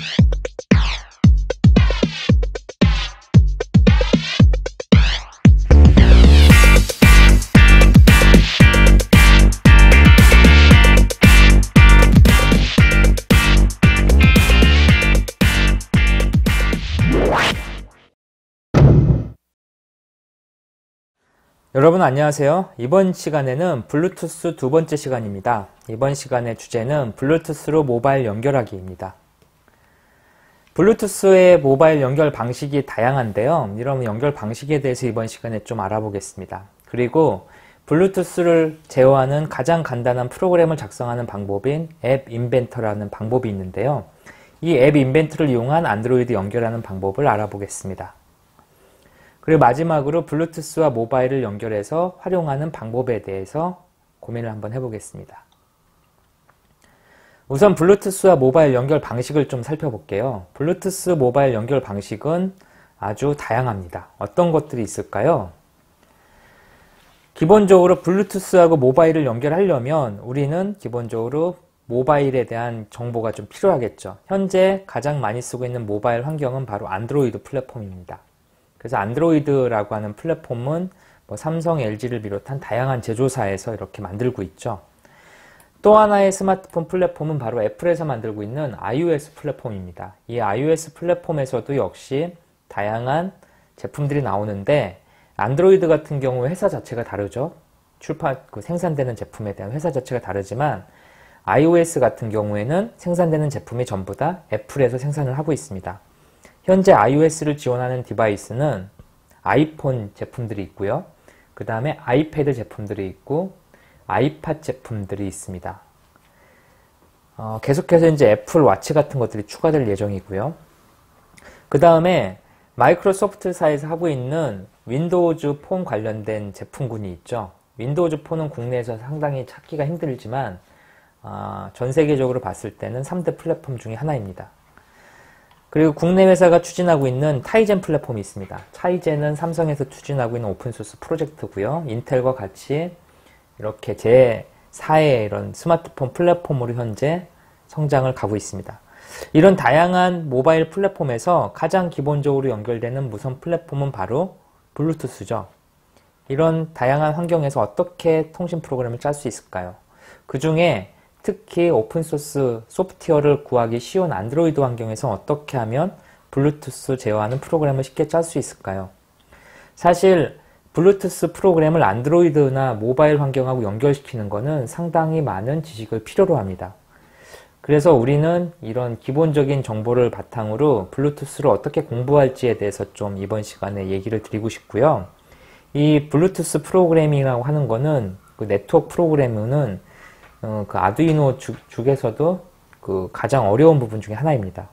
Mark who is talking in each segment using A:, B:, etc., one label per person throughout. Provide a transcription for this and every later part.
A: 여러분 안녕하세요. 이번 시간에는 블루투스 두 번째 시간입니다. 이번 시간의 주제는 블루투스로 모바일 연결하기입니다. 블루투스의 모바일 연결 방식이 다양한데요. 이런 연결 방식에 대해서 이번 시간에 좀 알아보겠습니다. 그리고 블루투스를 제어하는 가장 간단한 프로그램을 작성하는 방법인 앱 인벤터라는 방법이 있는데요. 이 앱 인벤터를 이용한 안드로이드 연결하는 방법을 알아보겠습니다. 그리고 마지막으로 블루투스와 모바일을 연결해서 활용하는 방법에 대해서 고민을 한번 해보겠습니다. 우선 블루투스와 모바일 연결 방식을 좀 살펴볼게요. 블루투스 모바일 연결 방식은 아주 다양합니다. 어떤 것들이 있을까요? 기본적으로 블루투스하고 모바일을 연결하려면 우리는 기본적으로 모바일에 대한 정보가 좀 필요하겠죠. 현재 가장 많이 쓰고 있는 모바일 환경은 바로 안드로이드 플랫폼입니다. 그래서 안드로이드라고 하는 플랫폼은 삼성, LG를 비롯한 다양한 제조사에서 이렇게 만들고 있죠. 또 하나의 스마트폰 플랫폼은 바로 애플에서 만들고 있는 iOS 플랫폼입니다. 이 iOS 플랫폼에서도 역시 다양한 제품들이 나오는데 안드로이드 같은 경우 회사 자체가 다르죠. 생산되는 제품에 대한 회사 자체가 다르지만 iOS 같은 경우에는 생산되는 제품이 전부 다 애플에서 생산을 하고 있습니다. 현재 iOS를 지원하는 디바이스는 아이폰 제품들이 있고요. 그 다음에 아이패드 제품들이 있고 아이팟 제품들이 있습니다. 계속해서 이제 애플 워치 같은 것들이 추가될 예정이고요. 그 다음에 마이크로소프트사에서 하고 있는 윈도우즈 폰 관련된 제품군이 있죠. 윈도우즈 폰은 국내에서 상당히 찾기가 힘들지만 전 세계적으로 봤을 때는 3대 플랫폼 중에 하나입니다. 그리고 국내 회사가 추진하고 있는 타이젠 플랫폼이 있습니다. 타이젠은 삼성에서 추진하고 있는 오픈소스 프로젝트고요. 인텔과 같이 이렇게 제4의 이런 스마트폰 플랫폼으로 현재 성장을 가고 있습니다. 이런 다양한 모바일 플랫폼에서 가장 기본적으로 연결되는 무선 플랫폼은 바로 블루투스죠. 이런 다양한 환경에서 어떻게 통신 프로그램을 짤 수 있을까요? 그 중에 특히 오픈소스 소프트웨어를 구하기 쉬운 안드로이드 환경에서 어떻게 하면 블루투스 제어하는 프로그램을 쉽게 짤 수 있을까요? 사실 블루투스 프로그램을 안드로이드나 모바일 환경하고 연결시키는 것은 상당히 많은 지식을 필요로 합니다. 그래서 우리는 이런 기본적인 정보를 바탕으로 블루투스를 어떻게 공부할지에 대해서 좀 이번 시간에 얘기를 드리고 싶고요. 이 블루투스 프로그래밍이라고 하는 거는 그 네트워크 프로그래밍은 그 아두이노 중에서도 그 가장 어려운 부분 중에 하나입니다.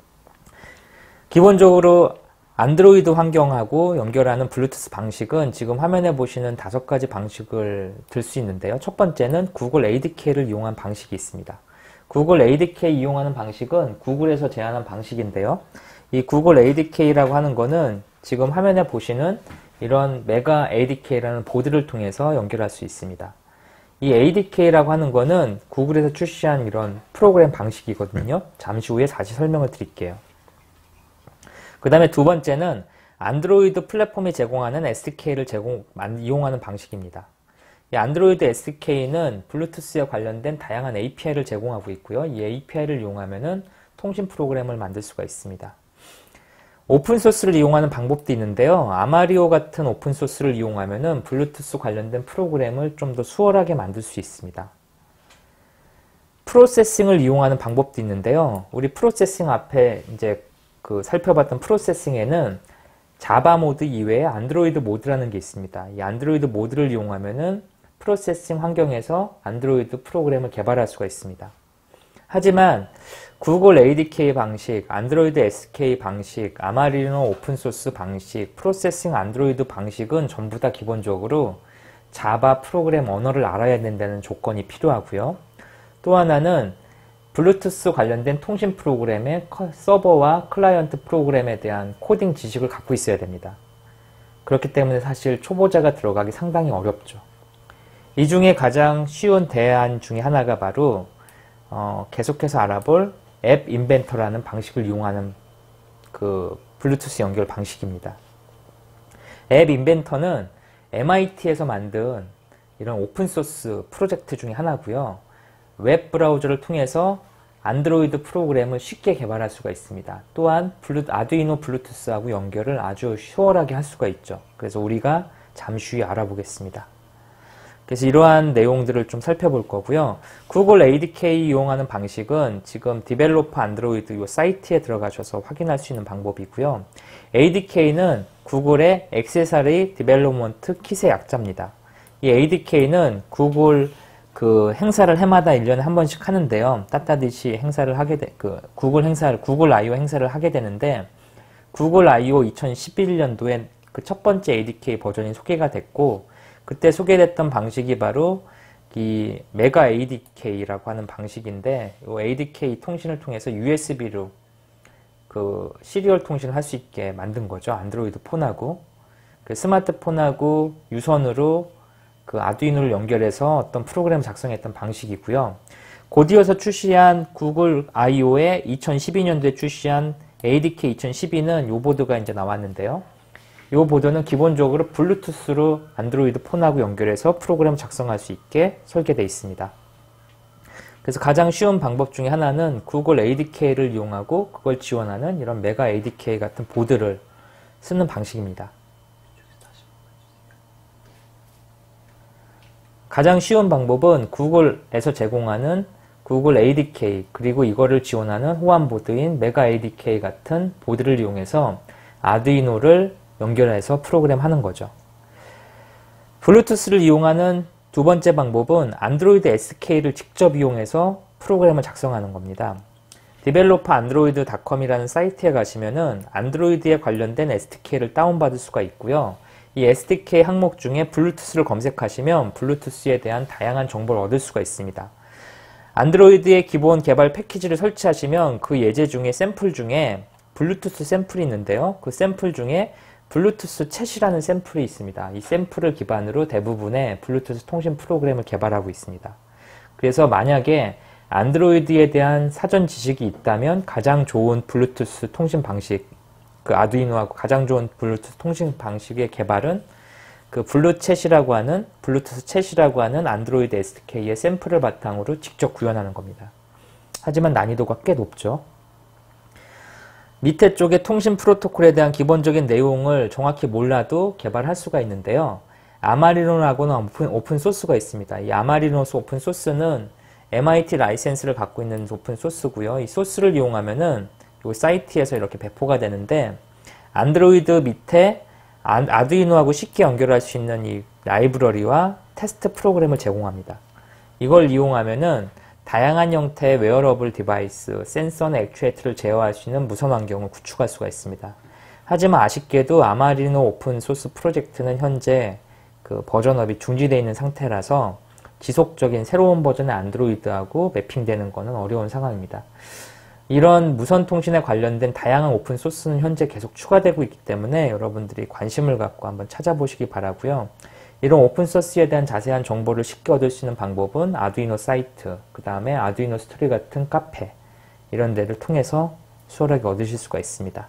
A: 기본적으로 안드로이드 환경하고 연결하는 블루투스 방식은 지금 화면에 보시는 5가지 방식을 들 수 있는데요. 첫 번째는 구글 ADK를 이용한 방식이 있습니다. 구글 ADK 이용하는 방식은 구글에서 제안한 방식인데요. 이 구글 ADK라고 하는 거는 지금 화면에 보시는 이런 메가 ADK라는 보드를 통해서 연결할 수 있습니다. 이 ADK라고 하는 거는 구글에서 출시한 이런 프로그램 방식이거든요. 잠시 후에 다시 설명을 드릴게요. 그 다음에 두 번째는 안드로이드 플랫폼이 제공하는 SDK를 이용하는 방식입니다. 이 안드로이드 SDK는 블루투스에 관련된 다양한 API를 제공하고 있고요. 이 API를 이용하면은 통신 프로그램을 만들 수가 있습니다. 오픈소스를 이용하는 방법도 있는데요. 아마리오 같은 오픈소스를 이용하면은 블루투스 관련된 프로그램을 좀 더 수월하게 만들 수 있습니다. 프로세싱을 이용하는 방법도 있는데요. 우리 프로세싱 앞에 이제 살펴봤던 프로세싱에는 자바 모드 이외에 안드로이드 모드라는 게 있습니다. 이 안드로이드 모드를 이용하면은 프로세싱 환경에서 안드로이드 프로그램을 개발할 수가 있습니다. 하지만 구글 ADK 방식, 안드로이드 SK 방식, 아마리노 오픈소스 방식, 프로세싱 안드로이드 방식은 전부 다 기본적으로 자바 프로그램 언어를 알아야 된다는 조건이 필요하고요. 또 하나는 블루투스 관련된 통신 프로그램의 서버와 클라이언트 프로그램에 대한 코딩 지식을 갖고 있어야 됩니다. 그렇기 때문에 사실 초보자가 들어가기 상당히 어렵죠. 이 중에 가장 쉬운 대안 중에 하나가 바로 계속해서 알아볼 앱 인벤터라는 방식을 이용하는 그 블루투스 연결 방식입니다. 앱 인벤터는 MIT에서 만든 이런 오픈소스 프로젝트 중에 하나고요. 웹 브라우저를 통해서 안드로이드 프로그램을 쉽게 개발할 수가 있습니다. 또한 아두이노 블루투스하고 연결을 아주 수월하게 할 수가 있죠. 그래서 우리가 잠시 후에 알아보겠습니다. 그래서 이러한 내용들을 좀 살펴볼 거고요. 구글 ADK 이용하는 방식은 지금 디벨로퍼 안드로이드 이 사이트에 들어가셔서 확인할 수 있는 방법이고요. ADK는 구글의 액세서리 디벨롭먼트 킷의 약자입니다. 이 ADK는 구글 그 행사를 해마다 1년에 한 번씩 하는데요. 따따듯이 행사를 하게 구글 I/O 행사를 하게 되는데, 구글 I/O 2011년도에 그 첫 번째 ADK 버전이 소개가 됐고, 그때 소개됐던 방식이 바로 이 메가 ADK라고 하는 방식인데, 이 ADK 통신을 통해서 USB로 그 시리얼 통신을 할 수 있게 만든 거죠. 안드로이드 폰하고 그 스마트폰하고 유선으로 그 아두이노를 연결해서 어떤 프로그램을 작성했던 방식이고요. 곧이어서 출시한 구글 I/O의 2012년도에 출시한 ADK 2012는 요 보드가 이제 나왔는데요. 요 보드는 기본적으로 블루투스로 안드로이드 폰하고 연결해서 프로그램을 작성할 수 있게 설계되어 있습니다. 그래서 가장 쉬운 방법 중에 하나는 구글 ADK를 이용하고 그걸 지원하는 이런 메가 ADK 같은 보드를 쓰는 방식입니다. 가장 쉬운 방법은 구글에서 제공하는 구글 ADK 그리고 이거를 지원하는 호환보드인 메가 ADK 같은 보드를 이용해서 아두이노를 연결해서 프로그램 하는 거죠. 블루투스를 이용하는 두 번째 방법은 안드로이드 SK를 직접 이용해서 프로그램을 작성하는 겁니다. 디벨로퍼 안드로이드.com이라는 사이트에 가시면은 안드로이드에 관련된 SDK를 다운받을 수가 있고요. 이 SDK 항목 중에 블루투스를 검색하시면 블루투스에 대한 다양한 정보를 얻을 수가 있습니다. 안드로이드의 기본 개발 패키지를 설치하시면 그 예제 중에 샘플 중에 블루투스 샘플이 있는데요. 그 샘플 중에 블루투스 챗이라는 샘플이 있습니다. 이 샘플을 기반으로 대부분의 블루투스 통신 프로그램을 개발하고 있습니다. 그래서 만약에 안드로이드에 대한 사전 지식이 있다면 가장 좋은 블루투스 통신 방식, 그 아두이노하고 가장 좋은 블루투스 통신 방식의 개발은 그 블루투스 챗이라고 하는 안드로이드 SDK의 샘플을 바탕으로 직접 구현하는 겁니다. 하지만 난이도가 꽤 높죠. 밑에 쪽에 통신 프로토콜에 대한 기본적인 내용을 정확히 몰라도 개발할 수가 있는데요. 아마리노라고는 오픈소스가 있습니다. 이 아마리노 오픈소스는 MIT 라이센스를 갖고 있는 오픈소스고요. 이 소스를 이용하면은 이 사이트에서 이렇게 배포가 되는데, 안드로이드 밑에 아두이노하고 쉽게 연결할 수 있는 이 라이브러리와 테스트 프로그램을 제공합니다. 이걸 이용하면은 다양한 형태의 웨어러블 디바이스, 센서나 액추에이터를 제어할 수 있는 무선 환경을 구축할 수가 있습니다. 하지만 아쉽게도 아마리노 오픈소스 프로젝트는 현재 그 버전업이 중지되어 있는 상태라서 지속적인 새로운 버전의 안드로이드하고 매핑되는 것은 어려운 상황입니다. 이런 무선 통신에 관련된 다양한 오픈소스는 현재 계속 추가되고 있기 때문에 여러분들이 관심을 갖고 한번 찾아보시기 바라고요. 이런 오픈소스에 대한 자세한 정보를 쉽게 얻을 수 있는 방법은 아두이노 사이트, 그 다음에 아두이노 스토리 같은 카페, 이런 데를 통해서 수월하게 얻으실 수가 있습니다.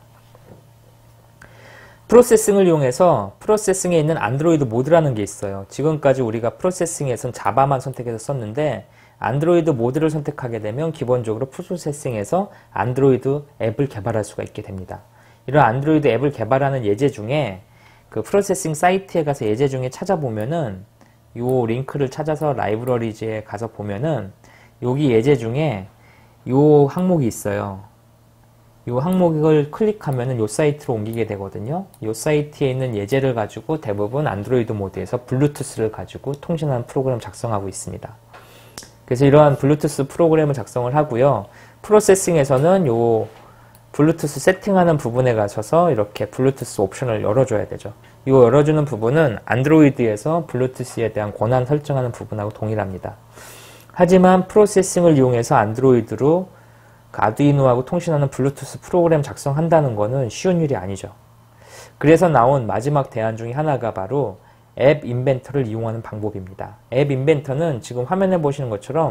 A: 프로세싱을 이용해서 프로세싱에 있는 안드로이드 모드라는 게 있어요. 지금까지 우리가 프로세싱에선 자바만 선택해서 썼는데, 안드로이드 모드를 선택하게 되면 기본적으로 프로세싱에서 안드로이드 앱을 개발할 수가 있게 됩니다. 이런 안드로이드 앱을 개발하는 예제 중에 그 프로세싱 사이트에 가서 예제 중에 찾아보면은 요 링크를 찾아서 라이브러리즈에 가서 보면은 여기 예제 중에 요 항목이 있어요. 요 항목을 클릭하면은 요 사이트로 옮기게 되거든요. 요 사이트에 있는 예제를 가지고 대부분 안드로이드 모드에서 블루투스를 가지고 통신하는 프로그램 작성하고 있습니다. 그래서 이러한 블루투스 프로그램을 작성을 하고요. 프로세싱에서는 요 블루투스 세팅하는 부분에 가셔서 이렇게 블루투스 옵션을 열어줘야 되죠. 이 열어주는 부분은 안드로이드에서 블루투스에 대한 권한 설정하는 부분하고 동일합니다. 하지만 프로세싱을 이용해서 안드로이드로 아두이노하고 통신하는 블루투스 프로그램 작성한다는 것은 쉬운 일이 아니죠. 그래서 나온 마지막 대안 중에 하나가 바로 앱 인벤터를 이용하는 방법입니다. 앱 인벤터는 지금 화면에 보시는 것처럼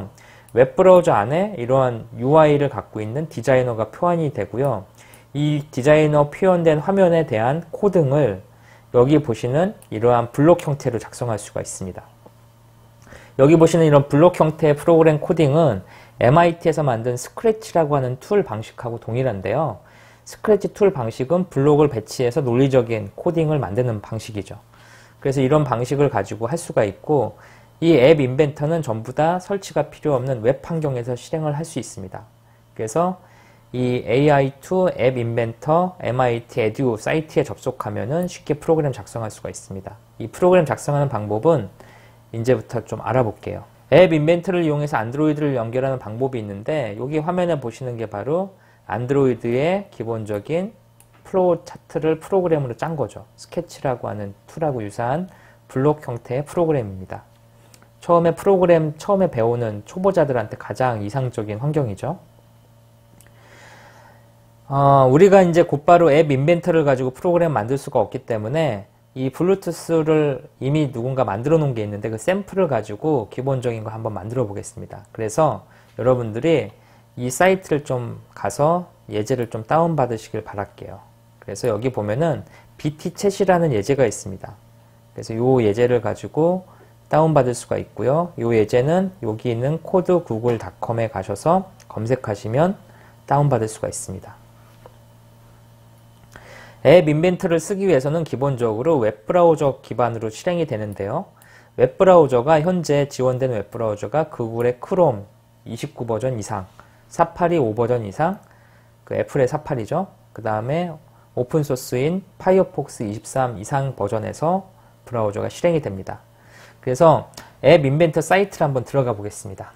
A: 웹브라우저 안에 이러한 UI를 갖고 있는 디자이너가 표현이 되고요. 이 디자이너 표현된 화면에 대한 코딩을 여기 보시는 이러한 블록 형태로 작성할 수가 있습니다. 여기 보시는 이런 블록 형태의 프로그램 코딩은 MIT에서 만든 스크래치라고 하는 툴 방식하고 동일한데요. 스크래치 툴 방식은 블록을 배치해서 논리적인 코딩을 만드는 방식이죠. 그래서 이런 방식을 가지고 할 수가 있고, 이 앱 인벤터는 전부 다 설치가 필요 없는 웹 환경에서 실행을 할 수 있습니다. 그래서 이 AI2 앱 인벤터 MIT 에듀 사이트에 접속하면은 쉽게 프로그램 작성할 수가 있습니다. 이 프로그램 작성하는 방법은 이제부터 좀 알아볼게요. 앱 인벤터를 이용해서 안드로이드를 연결하는 방법이 있는데, 여기 화면에 보시는 게 바로 안드로이드의 기본적인 플로우 차트를 프로그램으로 짠 거죠. 스케치라고 하는 툴하고 유사한 블록 형태의 프로그램입니다. 처음에 배우는 초보자들한테 가장 이상적인 환경이죠. 우리가 이제 곧바로 앱 인벤터를 가지고 프로그램 만들 수가 없기 때문에 이 블루투스를 이미 누군가 만들어 놓은 게 있는데 그 샘플을 가지고 기본적인 거 한번 만들어 보겠습니다. 그래서 여러분들이 이 사이트를 좀 가서 예제를 좀 다운 받으시길 바랄게요. 그래서 여기 보면은 BT챗이라는 예제가 있습니다. 그래서 이 예제를 가지고 다운받을 수가 있고요. 이 예제는 여기 있는 codegoogle.com에 가셔서 검색하시면 다운받을 수가 있습니다. 앱 인벤터를 쓰기 위해서는 기본적으로 웹브라우저 기반으로 실행이 되는데요. 웹브라우저가 현재 지원되는 웹브라우저가 구글의 크롬 29 버전 이상, 사파리 5 버전 이상, 그 애플의 사파리죠. 그 다음에 오픈소스인 파이어폭스 23 이상 버전에서 브라우저가 실행이 됩니다. 그래서 앱 인벤터 사이트를 한번 들어가 보겠습니다.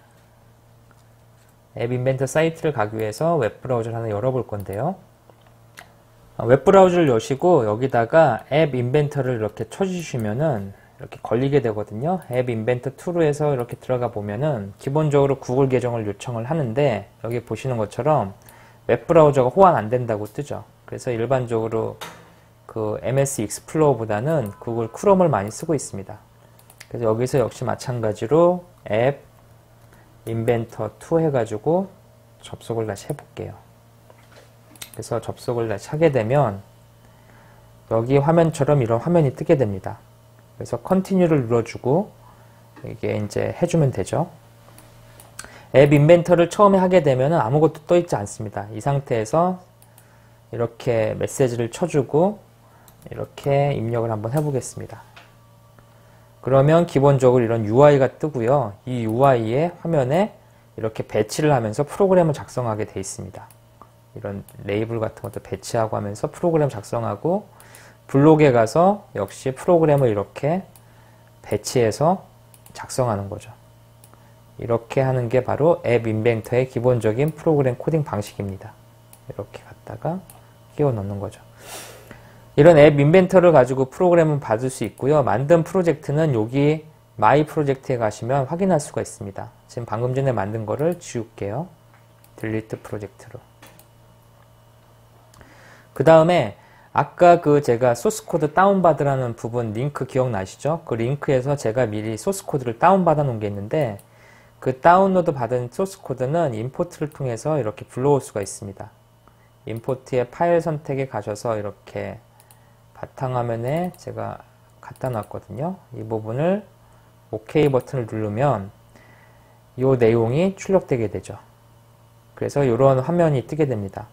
A: 앱 인벤터 사이트를 가기 위해서 웹브라우저를 하나 열어볼 건데요. 웹브라우저를 여시고 여기다가 앱 인벤터를 이렇게 쳐주시면은 이렇게 걸리게 되거든요. 앱 인벤터 툴에서 이렇게 들어가 보면은 기본적으로 구글 계정을 요청을 하는데, 여기 보시는 것처럼 웹브라우저가 호환 안 된다고 뜨죠. 그래서 일반적으로 그 MS 익스플로어보다는 구글 크롬을 많이 쓰고 있습니다. 그래서 여기서 역시 마찬가지로 앱 인벤터 2 해가지고 접속을 다시 해볼게요. 그래서 접속을 다시 하게 되면 여기 화면처럼 이런 화면이 뜨게 됩니다. 그래서 컨티뉴를 눌러주고 이게 이제 해주면 되죠. 앱 인벤터를 처음에 하게 되면 아무것도 떠 있지 않습니다. 이 상태에서 이렇게 메시지를 쳐주고 이렇게 입력을 한번 해보겠습니다. 그러면 기본적으로 이런 UI가 뜨고요. 이 UI의 화면에 이렇게 배치를 하면서 프로그램을 작성하게 되어 있습니다. 이런 레이블 같은 것도 배치하고 하면서 프로그램 작성하고, 블록에 가서 역시 프로그램을 이렇게 배치해서 작성하는 거죠. 이렇게 하는 게 바로 앱 인벤터의 기본적인 프로그램 코딩 방식입니다. 이렇게 갖다가 끼워 넣는 거죠. 이런 앱 인벤터를 가지고 프로그램을 받을 수 있고요. 만든 프로젝트는 여기 마이 프로젝트에 가시면 확인할 수가 있습니다. 지금 방금 전에 만든 거를 지울게요. 딜리트 프로젝트로. 그 다음에 아까 그 제가 소스코드 다운받으라는 부분 링크 기억나시죠? 그 링크에서 제가 미리 소스코드를 다운받아 놓은 게 있는데, 그 다운로드 받은 소스코드는 임포트를 통해서 이렇게 불러올 수가 있습니다. 임포트의 파일 선택에 가셔서 이렇게 바탕화면에 제가 갖다 놨거든요. 이 부분을 OK 버튼을 누르면 이 내용이 출력되게 되죠. 그래서 이런 화면이 뜨게 됩니다.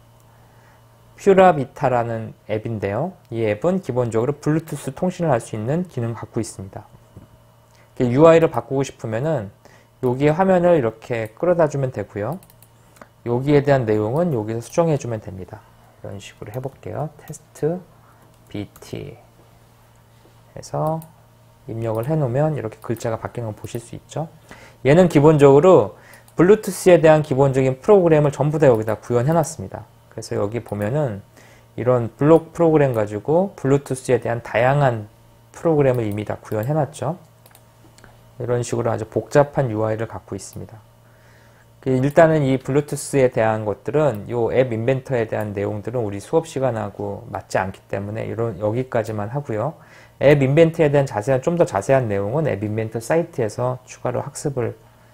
A: 퓨라비타라는 앱인데요. 이 앱은 기본적으로 블루투스 통신을 할 수 있는 기능을 갖고 있습니다. UI를 바꾸고 싶으면은 여기에 화면을 이렇게 끌어다 주면 되고요. 여기에 대한 내용은 여기서 수정해 주면 됩니다. 이런 식으로 해볼게요. 테스트 BT 해서 입력을 해 놓으면 이렇게 글자가 바뀌는 걸 보실 수 있죠. 얘는 기본적으로 블루투스에 대한 기본적인 프로그램을 전부 다 여기다 구현해 놨습니다. 그래서 여기 보면은 이런 블록 프로그램 가지고 블루투스에 대한 다양한 프로그램을 이미 다 구현해 놨죠. 이런 식으로 아주 복잡한 UI를 갖고 있습니다. 일단은 이 블루투스에 대한 것들은 이 앱 인벤터에 대한 내용들은 우리 수업 시간하고 맞지 않기 때문에 여기까지만 하고요. 앱 인벤터에 대한 좀 더 자세한 내용은 앱 인벤터 사이트에서 추가로 학습을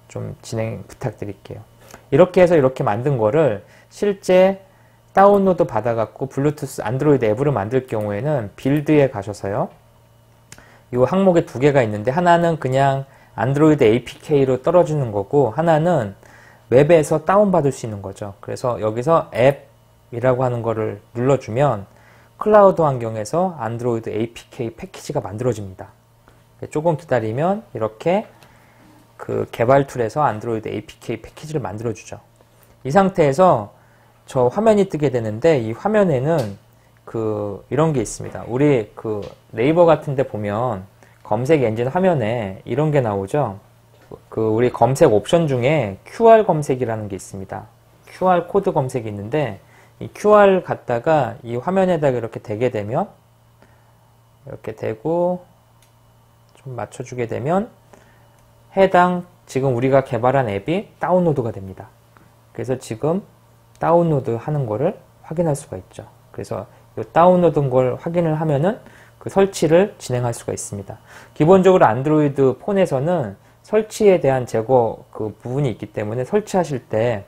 A: 좀 진행 부탁드릴게요. 이렇게 해서 이렇게 만든 거를 실제 다운로드 받아갖고 블루투스 안드로이드 앱으로 만들 경우에는 빌드에 가셔서요. 이 항목에 두 개가 있는데 하나는 그냥 안드로이드 APK로 떨어지는 거고 하나는 웹에서 다운받을 수 있는 거죠. 그래서 여기서 앱이라고 하는 거를 눌러주면 클라우드 환경에서 안드로이드 APK 패키지가 만들어집니다. 조금 기다리면 이렇게 그 개발 툴에서 안드로이드 APK 패키지를 만들어주죠. 이 상태에서 저 화면이 뜨게 되는데 이 화면에는 이런 게 있습니다. 우리 네이버 같은 데 보면 검색 엔진 화면에 이런 게 나오죠. 우리 검색 옵션 중에 QR 검색이라는 게 있습니다. QR 코드 검색이 있는데 이 QR 갖다가 이 화면에다가 이렇게 대게 되면 이렇게 대고 좀 맞춰주게 되면 해당 지금 우리가 개발한 앱이 다운로드가 됩니다. 그래서 지금 다운로드 하는 거를 확인할 수가 있죠. 그래서 이 다운로드인 걸 확인을 하면은 그 설치를 진행할 수가 있습니다. 기본적으로 안드로이드 폰에서는 설치에 대한 제거 부분이 있기 때문에 설치하실 때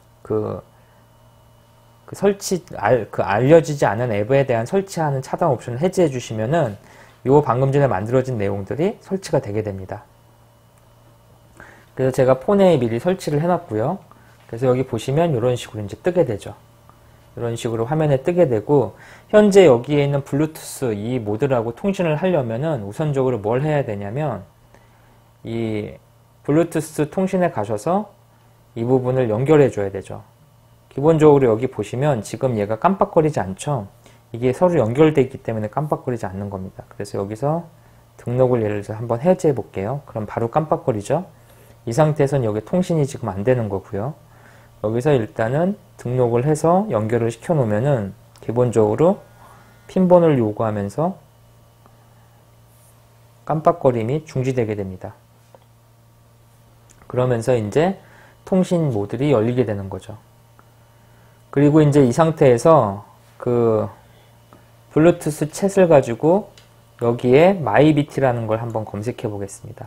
A: 알려지지 않은 앱에 대한 설치하는 차단 옵션을 해제해 주시면은 요 방금 전에 만들어진 내용들이 설치가 되게 됩니다. 그래서 제가 폰에 미리 설치를 해놨고요. 그래서 여기 보시면 이런 식으로 이제 뜨게 되죠. 이런 식으로 화면에 뜨게 되고 현재 여기에 있는 블루투스 이 모드라고 통신을 하려면은 우선적으로 뭘 해야 되냐면 이 블루투스 통신에 가셔서 이 부분을 연결해 줘야 되죠. 기본적으로 여기 보시면 지금 얘가 깜빡거리지 않죠. 이게 서로 연결되어 있기 때문에 깜빡거리지 않는 겁니다. 그래서 여기서 등록을 예를 들어서 한번 해제해 볼게요. 그럼 바로 깜빡거리죠. 이 상태에서는 여기 통신이 지금 안 되는 거고요. 여기서 일단은 등록을 해서 연결을 시켜 놓으면은 기본적으로 핀번호를 요구하면서 깜빡거림이 중지되게 됩니다. 그러면서 이제 통신 모듈이 열리게 되는 거죠. 그리고 이제 이 상태에서 블루투스 챗을 가지고 여기에 myBT라는 걸 한번 검색해 보겠습니다.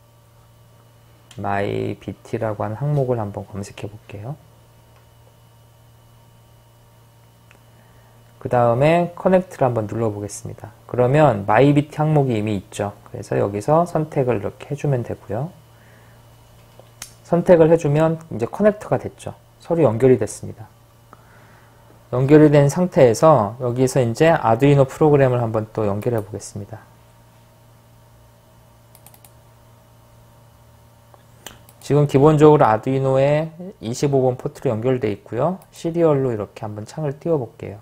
A: myBT라고 하는 항목을 한번 검색해 볼게요. 그 다음에 커넥트를 한번 눌러 보겠습니다. 그러면 myBT 항목이 이미 있죠. 그래서 여기서 선택을 이렇게 해주면 되고요. 선택을 해주면 이제 커넥트가 됐죠. 서로 연결이 됐습니다. 연결이 된 상태에서 여기서 이제 아두이노 프로그램을 한번 또 연결해 보겠습니다. 지금 기본적으로 아두이노에 25번 포트로 연결되어 있고요. 시리얼로 이렇게 한번 창을 띄워 볼게요.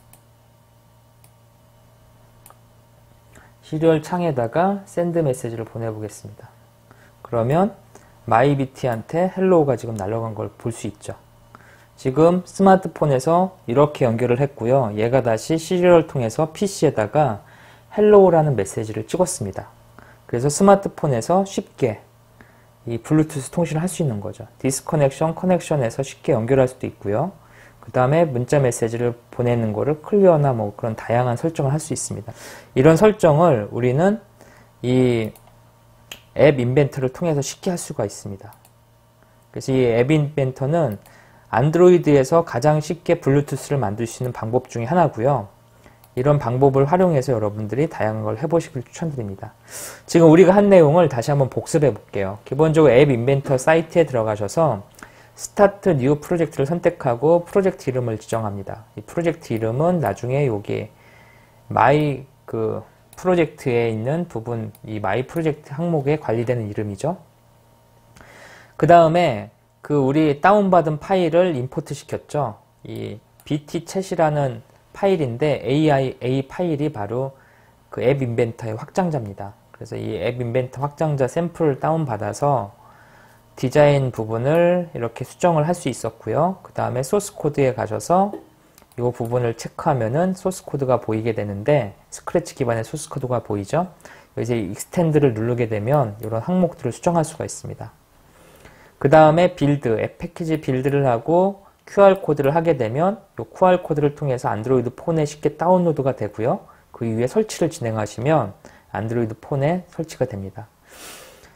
A: 시리얼 창에다가 샌드 메시지를 보내보겠습니다. 그러면 myBT한테 헬로우가 지금 날아간 걸 볼 수 있죠. 지금 스마트폰에서 이렇게 연결을 했고요. 얘가 다시 시리얼을 통해서 PC에다가 헬로우라는 메시지를 찍었습니다. 그래서 스마트폰에서 쉽게 이 블루투스 통신을 할 수 있는 거죠. 디스커넥션, 커넥션에서 쉽게 연결할 수도 있고요. 그 다음에 문자 메시지를 보내는 거를 클리어나 뭐 그런 다양한 설정을 할 수 있습니다. 이런 설정을 우리는 이 앱 인벤터를 통해서 쉽게 할 수가 있습니다. 그래서 이 앱 인벤터는 안드로이드에서 가장 쉽게 블루투스를 만들 수 있는 방법 중에 하나고요. 이런 방법을 활용해서 여러분들이 다양한 걸 해보시길 추천드립니다. 지금 우리가 한 내용을 다시 한번 복습해 볼게요. 기본적으로 앱 인벤터 사이트에 들어가셔서 스타트 뉴 프로젝트를 선택하고 프로젝트 이름을 지정합니다. 이 프로젝트 이름은 나중에 여기 마이 프로젝트에 있는 부분, 이 마이 프로젝트 항목에 관리되는 이름이죠. 그 다음에 우리 다운받은 파일을 임포트 시켰죠. 이 btchat이라는 파일인데 A 파일이 바로 그 앱 인벤터의 확장자입니다. 그래서 이 앱 인벤터 확장자 샘플을 다운받아서 디자인 부분을 이렇게 수정을 할 수 있었고요. 그 다음에 소스 코드에 가셔서 이 부분을 체크하면은 소스 코드가 보이게 되는데 스크래치 기반의 소스 코드가 보이죠. 이제 익스텐드를 누르게 되면 이런 항목들을 수정할 수가 있습니다. 그 다음에 빌드, 앱 패키지 빌드를 하고 QR 코드를 하게 되면 이 QR 코드를 통해서 안드로이드 폰에 쉽게 다운로드가 되고요. 그 이후에 설치를 진행하시면 안드로이드 폰에 설치가 됩니다.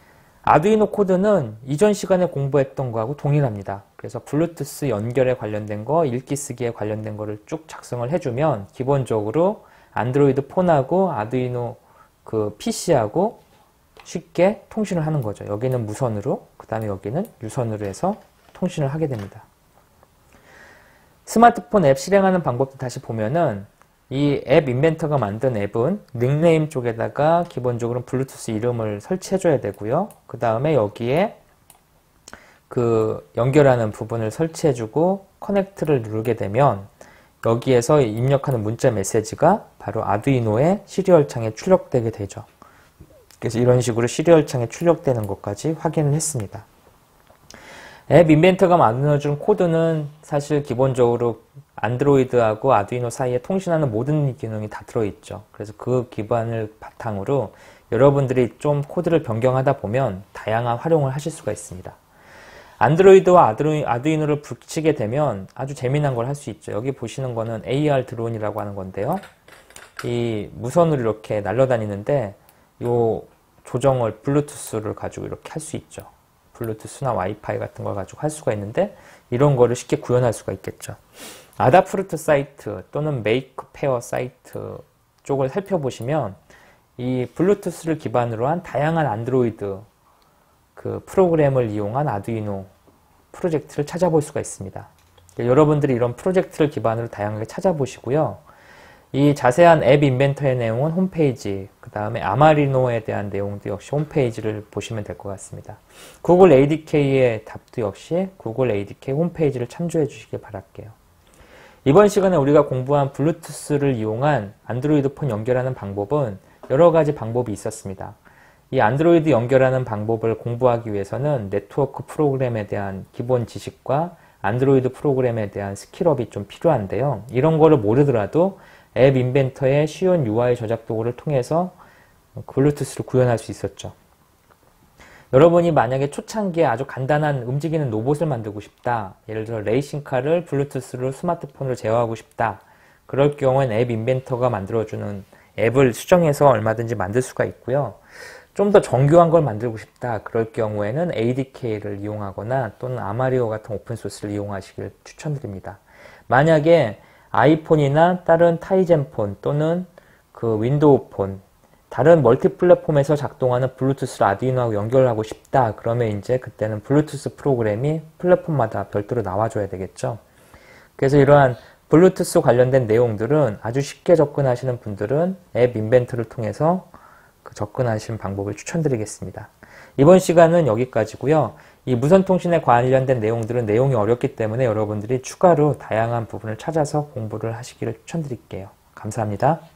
A: 아두이노 코드는 이전 시간에 공부했던 거하고 동일합니다. 그래서 블루투스 연결에 관련된 거, 읽기 쓰기에 관련된 거를 쭉 작성을 해주면 기본적으로 안드로이드 폰하고 아두이노 그 PC하고 쉽게 통신을 하는 거죠. 여기는 무선으로, 그 다음에 여기는 유선으로 해서 통신을 하게 됩니다. 스마트폰 앱 실행하는 방법도 다시 보면은 이 앱 인벤터가 만든 앱은 닉네임 쪽에다가 기본적으로 블루투스 이름을 설치해 줘야 되고요. 그 다음에 여기에 그 연결하는 부분을 설치해 주고 커넥트를 누르게 되면 여기에서 입력하는 문자 메시지가 바로 아두이노의 시리얼 창에 출력되게 되죠. 그래서 이런 식으로 시리얼 창에 출력되는 것까지 확인을 했습니다. 앱 인벤터가 만들어준 코드는 사실 기본적으로 안드로이드하고 아두이노 사이에 통신하는 모든 기능이 다 들어있죠. 그래서 그 기반을 바탕으로 여러분들이 좀 코드를 변경하다 보면 다양한 활용을 하실 수가 있습니다. 안드로이드와 아두이노를 붙이게 되면 아주 재미난 걸 할 수 있죠. 여기 보시는 거는 AR 드론이라고 하는 건데요. 이 무선으로 이렇게 날아다니는데 요 조정을 블루투스를 가지고 이렇게 할 수 있죠. 블루투스나 와이파이 같은 걸 가지고 할 수가 있는데 이런 거를 쉽게 구현할 수가 있겠죠. 아다프루트 사이트 또는 메이크페어 사이트 쪽을 살펴보시면 이 블루투스를 기반으로 한 다양한 안드로이드 그 프로그램을 이용한 아두이노 프로젝트를 찾아볼 수가 있습니다. 여러분들이 이런 프로젝트를 기반으로 다양하게 찾아보시고요. 이 자세한 앱 인벤터의 내용은 홈페이지, 그 다음에 아마리노에 대한 내용도 역시 홈페이지를 보시면 될 것 같습니다. 구글 ADK의 답도 역시 구글 ADK 홈페이지를 참조해 주시길 바랄게요. 이번 시간에 우리가 공부한 블루투스를 이용한 안드로이드 폰 연결하는 방법은 여러 가지 방법이 있었습니다. 이 안드로이드 연결하는 방법을 공부하기 위해서는 네트워크 프로그램에 대한 기본 지식과 안드로이드 프로그램에 대한 스킬업이 좀 필요한데요. 이런 거를 모르더라도 앱 인벤터의 쉬운 UI 저작 도구를 통해서 블루투스를 구현할 수 있었죠. 여러분이 만약에 초창기에 아주 간단한 움직이는 로봇을 만들고 싶다. 예를 들어 레이싱카를 블루투스로 스마트폰으로 제어하고 싶다. 그럴 경우엔 앱 인벤터가 만들어주는 앱을 수정해서 얼마든지 만들 수가 있고요. 좀 더 정교한 걸 만들고 싶다. 그럴 경우에는 ADK를 이용하거나 또는 아마리오 같은 오픈소스를 이용하시길 추천드립니다. 만약에 아이폰이나 다른 타이젠폰 또는 그 윈도우 폰, 다른 멀티 플랫폼에서 작동하는 블루투스를 아두이노하고 연결하고 싶다. 그러면 이제 그때는 블루투스 프로그램이 플랫폼마다 별도로 나와줘야 되겠죠. 그래서 이러한 블루투스 관련된 내용들은 아주 쉽게 접근하시는 분들은 앱 인벤터를 통해서 접근하시는 방법을 추천드리겠습니다. 이번 시간은 여기까지고요. 이 무선통신에 관련된 내용들은 내용이 어렵기 때문에 여러분들이 추가로 다양한 부분을 찾아서 공부를 하시기를 추천드릴게요. 감사합니다.